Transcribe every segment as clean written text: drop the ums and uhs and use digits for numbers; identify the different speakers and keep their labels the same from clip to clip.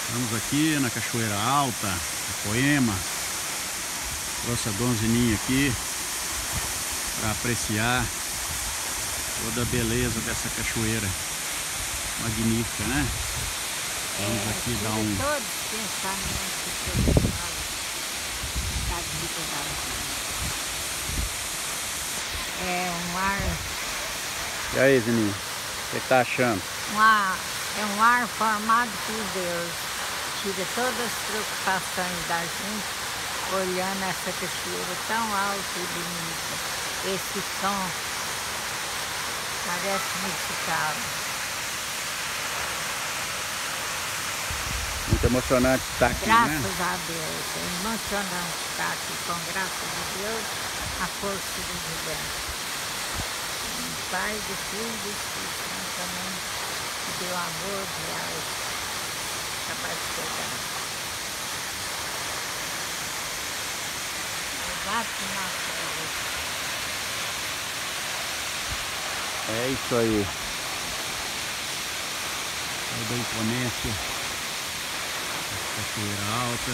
Speaker 1: Estamos aqui na Cachoeira Alta, Poema. Trouxe a Donzininha aqui para apreciar toda a beleza dessa cachoeira magnífica, né? Vamos aqui dar um...
Speaker 2: Todos pensamentos profissionais da vida da gente. É um ar...
Speaker 1: E aí, Zininha? O que você tá achando?
Speaker 2: É um ar formado por Deus. Tira todas as preocupações da gente olhando essa cachoeira tão alta e bonita. Esse som parece musical.
Speaker 1: Muito emocionante estar aqui,
Speaker 2: Graças
Speaker 1: né?
Speaker 2: a Deus. É emocionante estar aqui com graças a Deus, a força do universo. O Pai, do Filho e do Espírito Santo também que deu amor real capaz de pegar.
Speaker 1: É isso aí. Toda a imponência da Cachoeira Alta.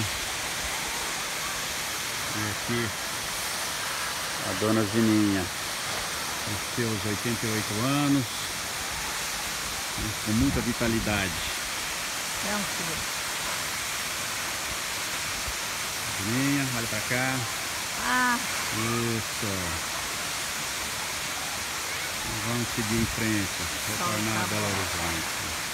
Speaker 1: E aqui a dona Zininha, com seus 88 anos, com muita vitalidade.
Speaker 2: Tranquilo.
Speaker 1: Zininha, olha pra cá. Isso. Vamos seguir em frente, retornar a Belo Horizonte.